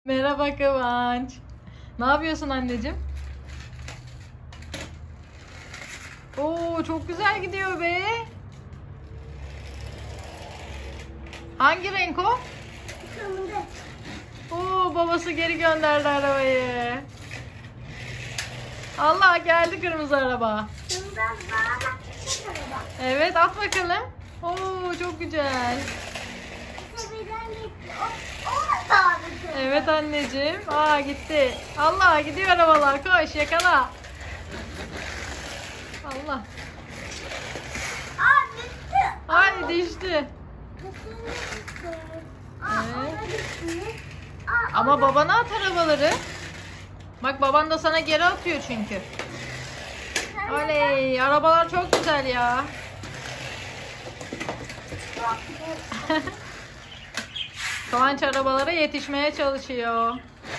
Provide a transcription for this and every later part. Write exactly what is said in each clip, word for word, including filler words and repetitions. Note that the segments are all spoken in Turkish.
Merhaba Kıvanç. Ne yapıyorsun anneciğim? Oo, çok güzel gidiyor be. Hangi renk o? Kırmızı. Oo, babası geri gönderdi arabayı. Allah, geldi kırmızı araba. Kırmızı bana küçük araba. Evet, at bakalım. Oo, çok güzel. Birden gitti. O, o da aldı. Evet anneciğim. Aa, gitti. Allah, gidiyor arabalar. Koş, yakala. Allah. Aa gitti. Ay, düştü. Gitti. Aa Evet. ona gitti. Aa, Ama ona- babana at arabaları. Bak, baban da sana geri atıyor çünkü. Oley, arabalar çok güzel ya. Kıvanç arabalara yetişmeye çalışıyor.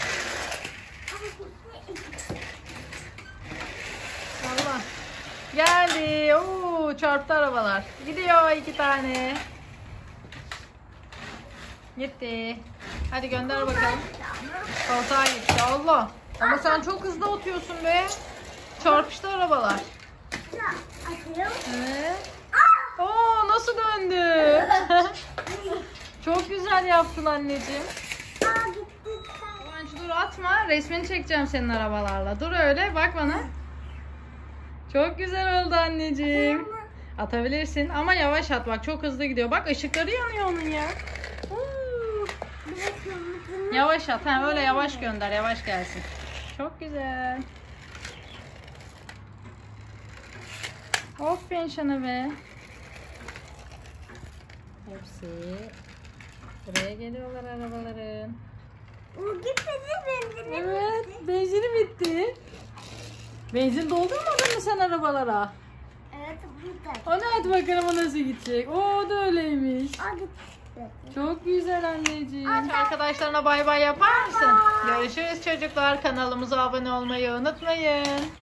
Allah. Geldi. Oo, çarptı arabalar. Gidiyor iki tane. Gitti. Hadi gönder bakalım. Koltuğa gitti. Allah. Ama sen çok hızlı atıyorsun be. Çarpıştı arabalar. Atıyor. Evet. Oo, nasıl döndü? Çok güzel yaptın anneciğim. Aa gitti. Kıvanç, dur atma. Resmini çekeceğim senin arabalarla. Dur öyle, bak bana. Çok güzel oldu anneciğim. Atabilirsin ama yavaş at, bak çok hızlı gidiyor. Bak, ışıkları yanıyor onun ya. Huu. Yavaş at. Ha, öyle yavaş gönder, yavaş gelsin. Çok güzel. Aferin sana be. Hepsi buraya geliyorlar arabaların. O gitmedi benzin. Evet, benzini bitti. Benzin doldurmadın mı sen arabalara? Evet burada. Hadi hadi bakalım, o nasıl gidecek. Oo, da öyleymiş. Aa gitti. Çok güzel anneciğim. Arkadaşlarına bay bay yapar mısın? Görüşürüz çocuklar. Kanalımıza abone olmayı unutmayın.